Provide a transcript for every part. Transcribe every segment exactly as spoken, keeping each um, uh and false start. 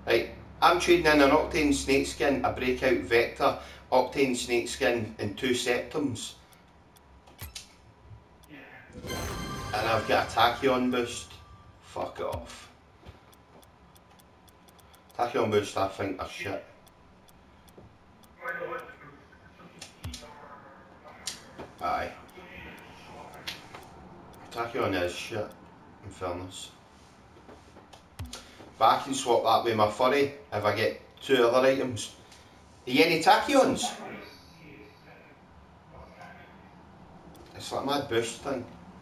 Right, I'm trading in an octane snakeskin, a breakout vector, octane snakeskin in two septums. And I've got a tachyon boost. Fuck off. Tachyon boost I think are shit. Aye. Tachyon is shit, in fairness. But I can swap that with my furry if I get two other items. Are you any tachyons? It's like my boost thing.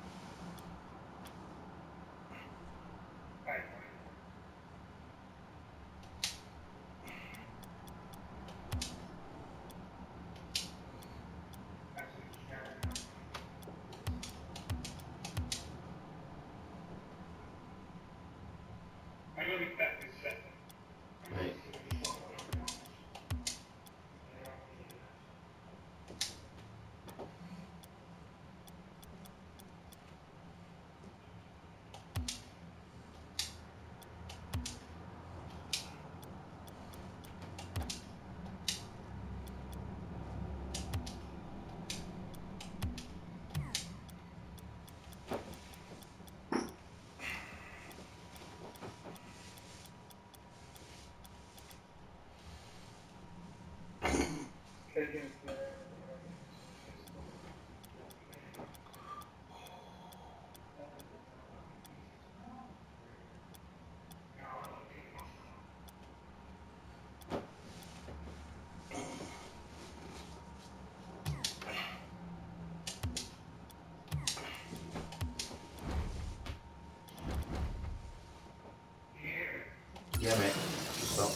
Right. Yeah, mate. Stop.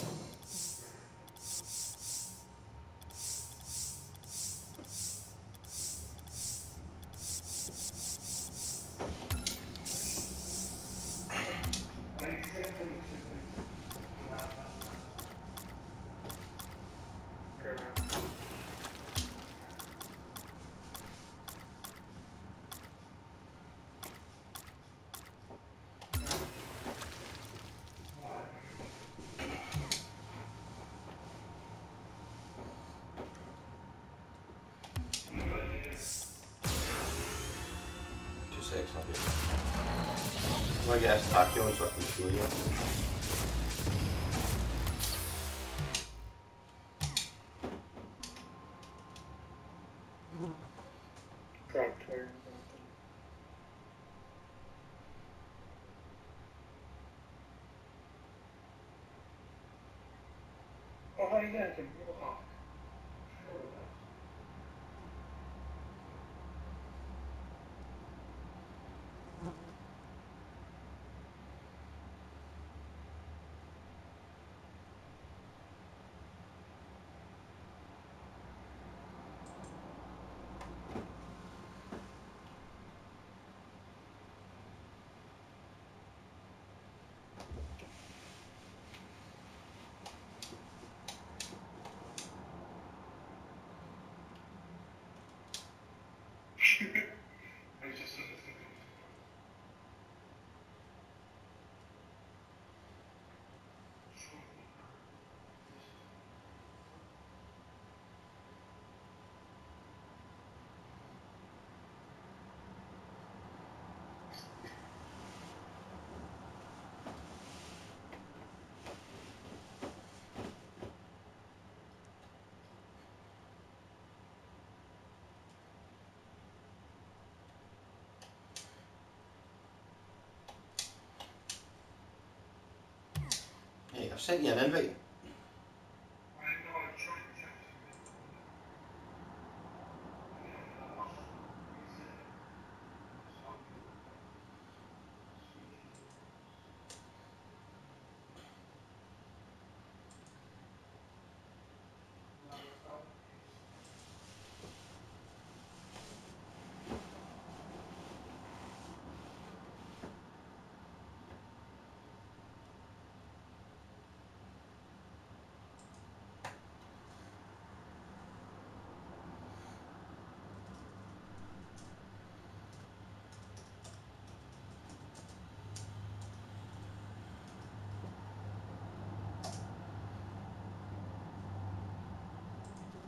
Two seconds, I'll be right back. I'm gonna get this tachyon so I can show you. Oh, how you doing? Hey, I've sent you an invite.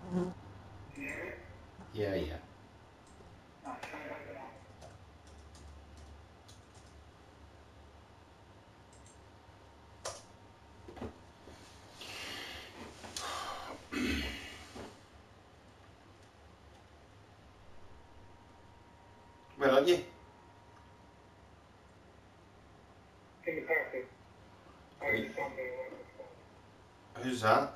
Yeah, yeah. Where are you? In the parking. Right. Who's that?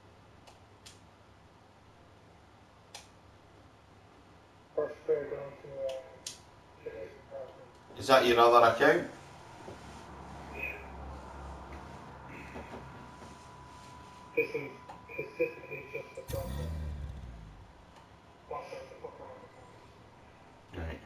First fair going to uh, parking. Is that your other account? This is specifically just for software. WhatsApp the fuck out. Right.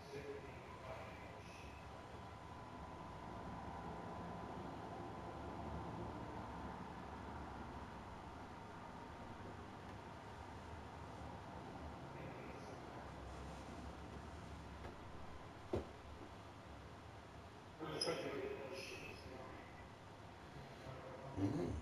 Mm.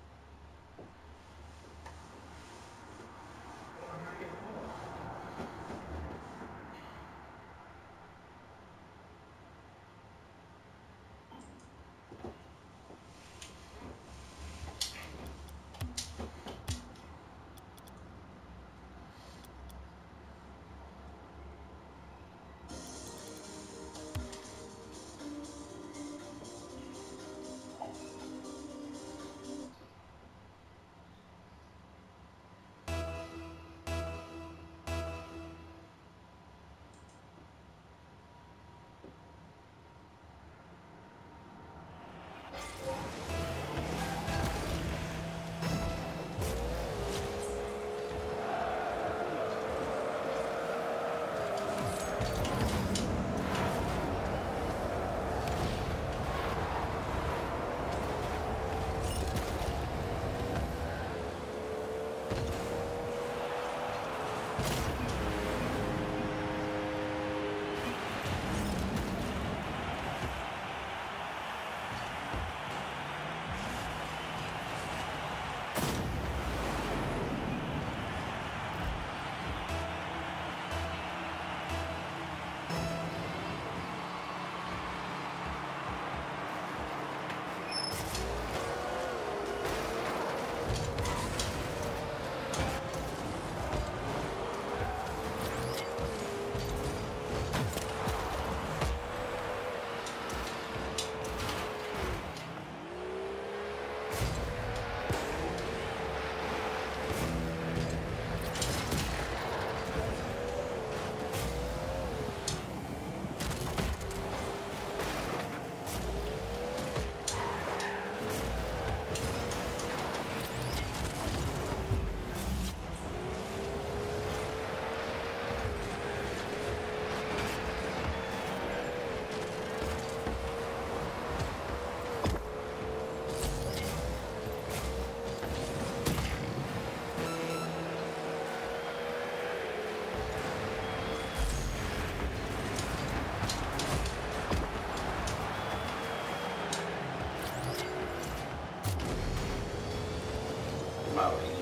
Wow, you.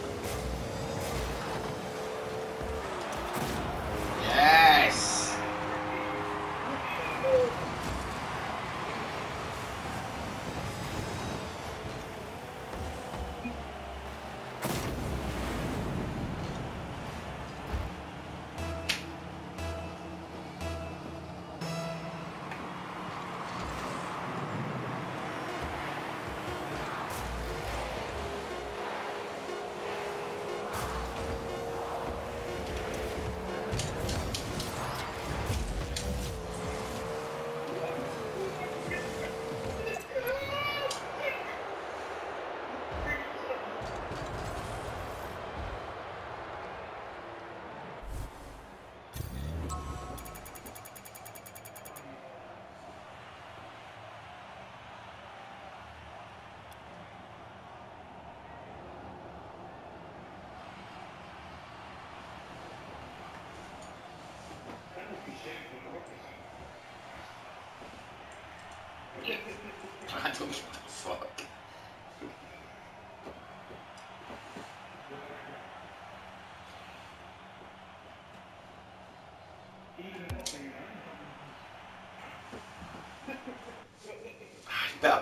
Yes! I don't give a fuck.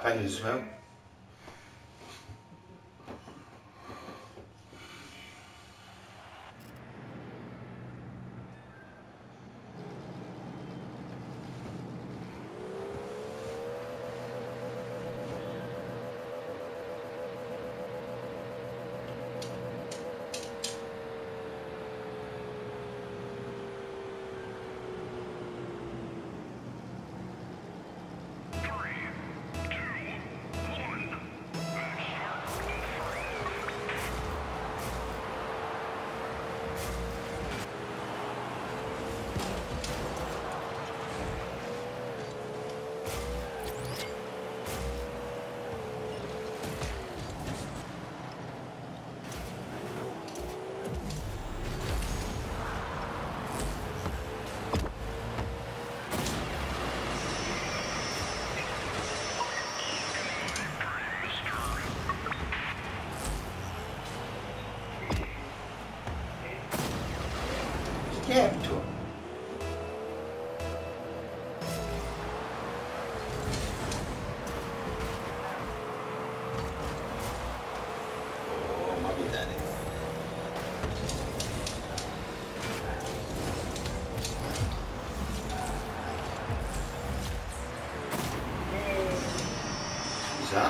opinion as well. Get to him. Oh, mummy daddy. Who's that?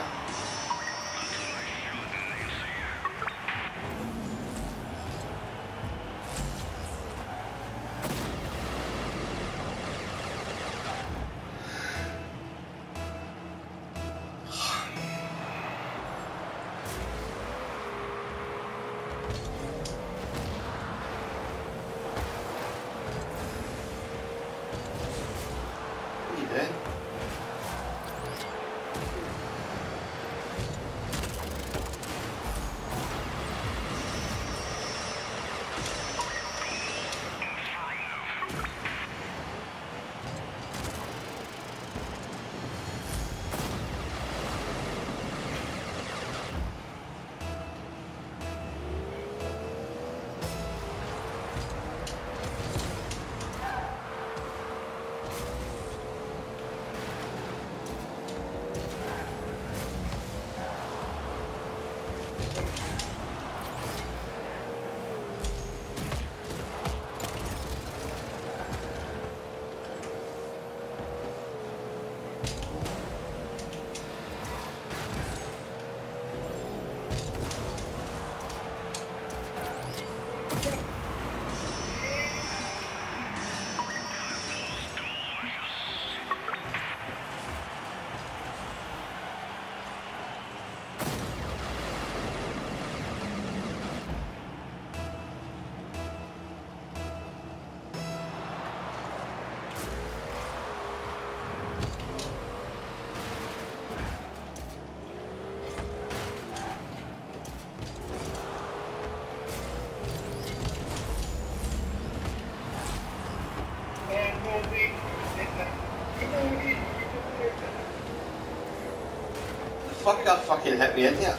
Fuck that fucking hit me in here.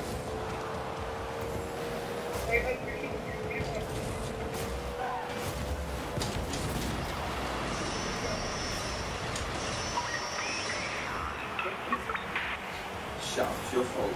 Shut up, it's your fault.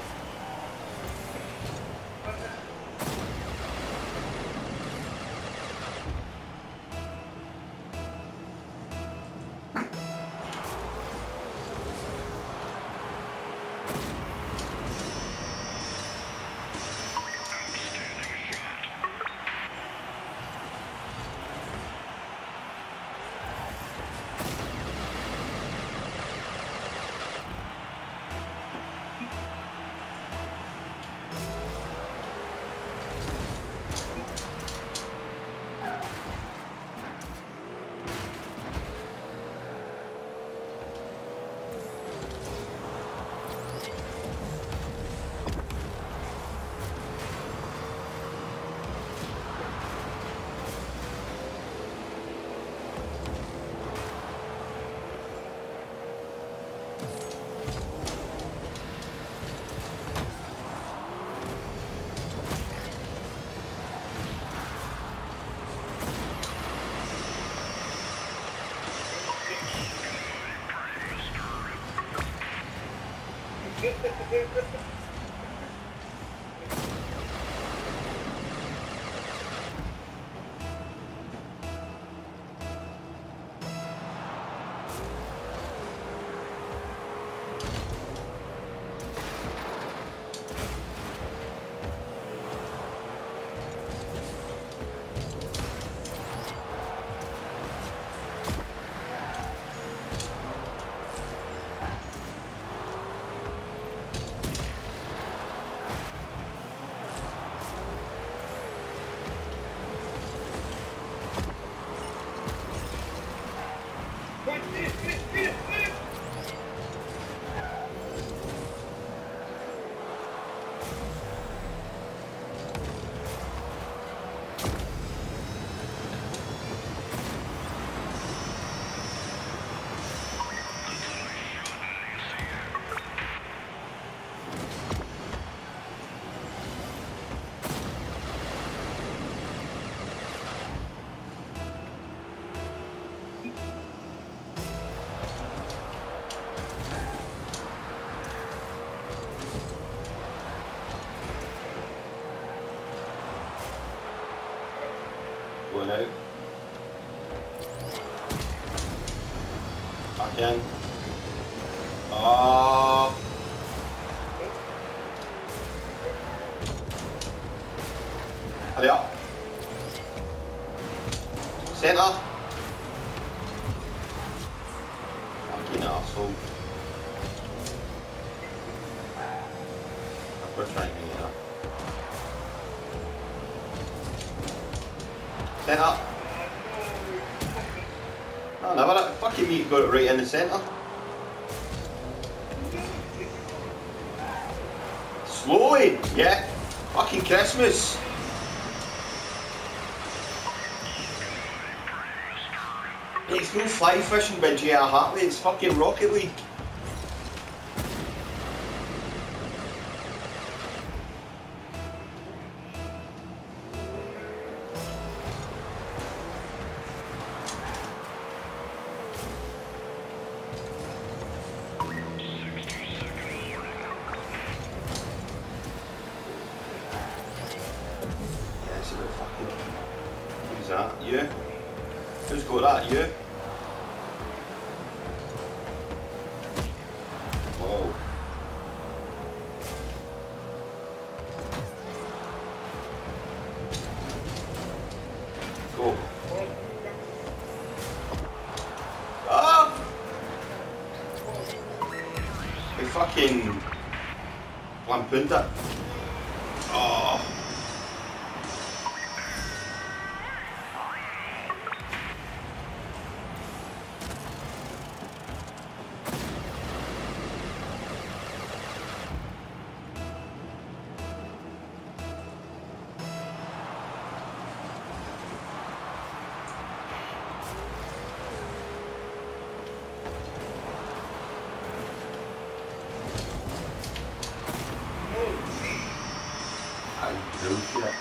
Going out. Back in. Oh. Hurry up. Centre. Fucking arsehole. I've got to try and get it up. Centre. No, never it. Fucking me got it right in the centre. Slowly, yeah. Fucking Christmas. It's no fly fishing by J R Hartley, it's fucking Rocket League. Who's that? You? Who's got that? You? Whoa. Go. Ah! They fucking lampooned it. Oh. Bullshit.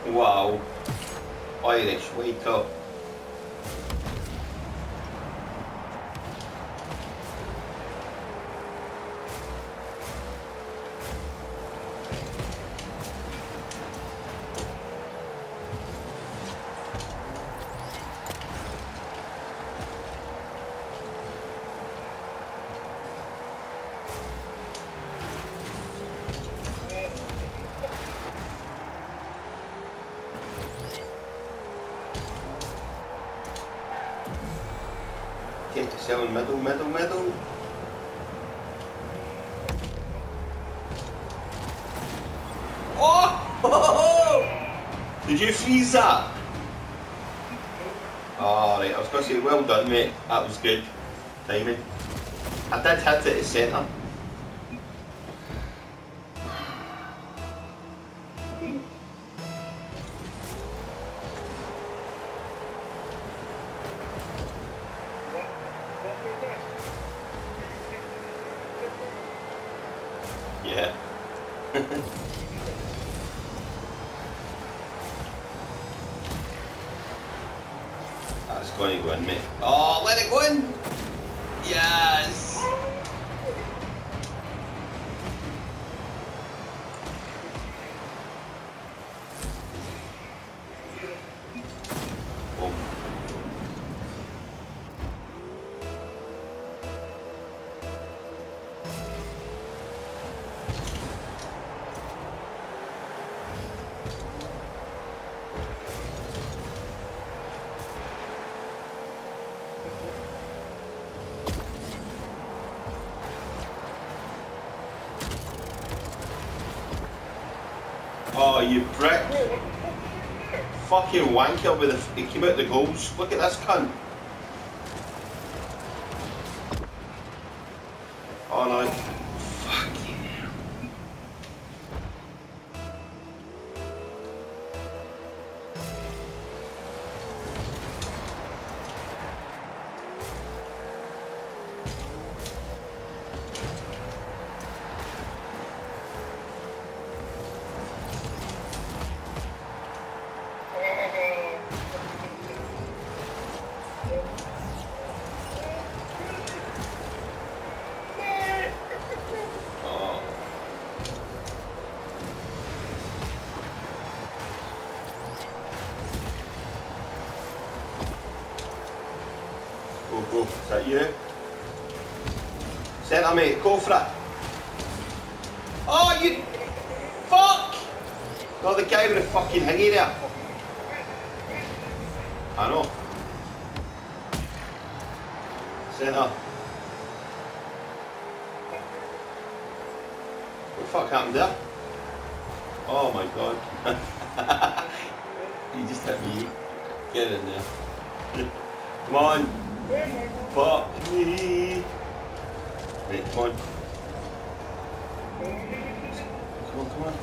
Wow. Irish, wake up. Get yourself in middle, middle, middle. Oh! Did you freeze that? Oh, right, I was going to say, well done, mate. That was good timing. I did hit it at centre. Yeah. That's going to go in, mate. Oh, let it go in! Yes! Boom. Oh, you prick. Fucking wanker with the... He came out the goals. Look at this cunt. Oh no. Fucking hell. Go, go. Is that you? Centre, mate. Go for it. Oh, you... Fuck! Not the guy with the fucking hingy there. I know. Centre. What the fuck happened there? Oh my god. You just hit me. Get in there. Come on. Fuck me. Wait, come on. Come on, come on.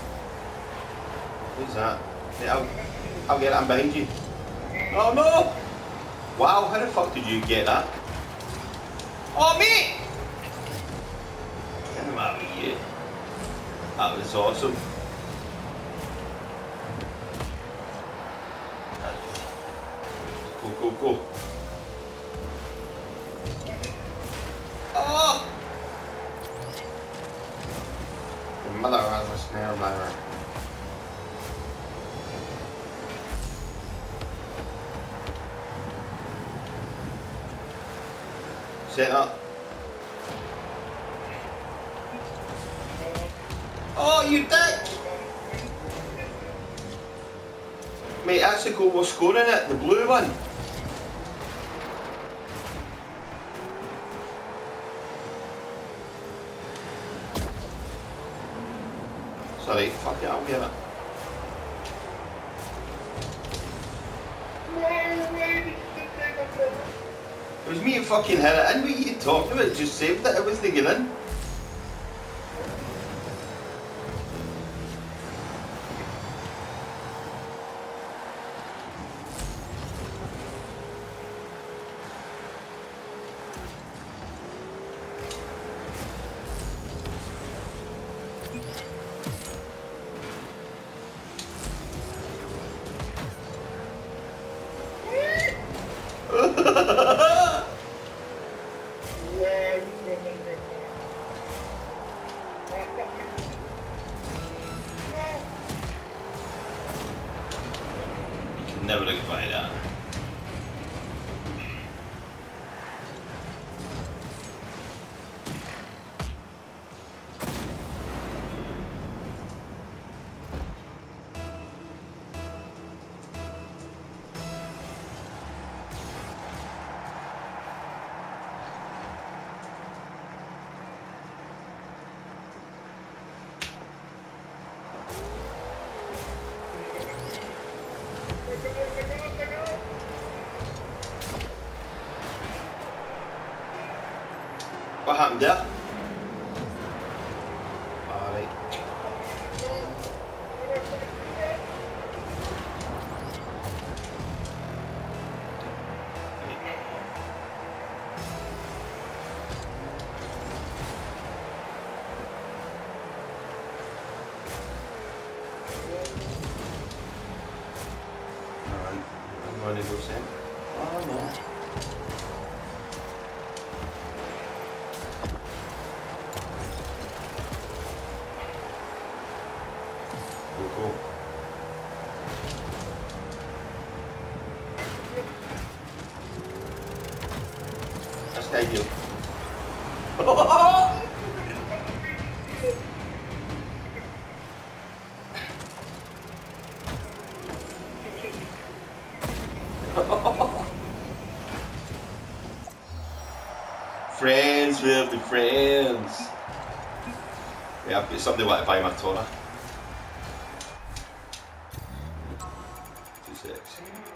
Who's that? Hey, I'll, I'll get it, I'm behind you. Oh no! Wow, how the fuck did you get that? Oh mate! Get him out of here. That was awesome. Go, go, go. Oh! Your mother has a snare bladder. Set up. Oh, you dick! Mate, that's the goal we're scoring it, the blue one. Sorry, fuck it, I'll get it. It was me who fucking hit it in. What are you talking about? Just saved it, it was the get in. Never look by that. What happened there? Alright. Alright, I'm going to go send. Oh no. Cool. That's ideal. Friends with the friends. Yeah, I've got somebody want to buy my toner. Two secs.